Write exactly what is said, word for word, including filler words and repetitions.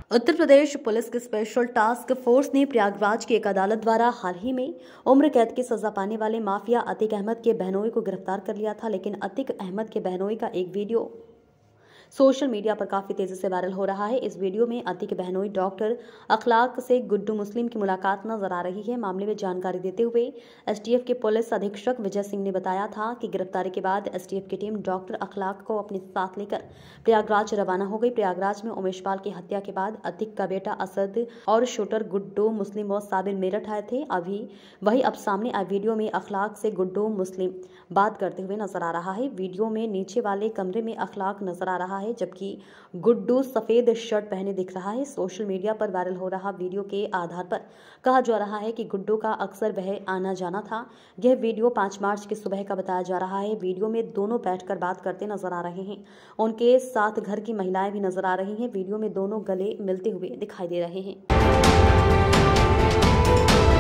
उत्तर Pradesh police की special task force ने प्रयागराज की एक अदालत द्वारा हाल ही में उम्र कैद की सजा पाने वाले माफिया अतीक अहमद के बहनोई को गिरफ्तार कर लिया था। लेकिन अतीक अहमद के बहनोई का एक वीडियो सोशल मीडिया पर काफी तेजी से वायरल हो रहा है। इस वीडियो में अतीक बहनोई डॉक्टर अखलाक से गुड्डू मुस्लिम की मुलाकात नजर आ रही है। मामले में जानकारी देते हुए एसटीएफ के पुलिस अधीक्षक विजय सिंह ने बताया था कि गिरफ्तारी के बाद एसटीएफ की टीम डॉक्टर अखलाक को अपने साथ लेकर प्रयागराज रवाना हो गई। प्रयागराज में उमेश पाल की हत्या के बाद अतीक का बेटा असद और शूटर गुड्डू मुस्लिम और साबिर मेरठ आए थे। अभी वही अब सामने आए वीडियो में अखलाक से गुड्डू मुस्लिम बात करते हुए नजर आ रहा है। वीडियो में नीचे वाले कमरे में अखलाक नजर आ रहा है जबकि गुड्डू सफेद शर्ट पहने दिख रहा है। सोशल मीडिया पर वायरल हो रहा वीडियो के आधार पर कहा जा रहा है कि गुड्डू का अक्सर वह आना जाना था। यह वीडियो पाँच मार्च की सुबह का बताया जा रहा है। वीडियो में दोनों बैठकर बात करते नजर आ रहे हैं। उनके साथ घर की महिलाएं भी नजर आ रही हैं। वीडियो में दोनों गले मिलते हुए दिखाई दे रहे हैं।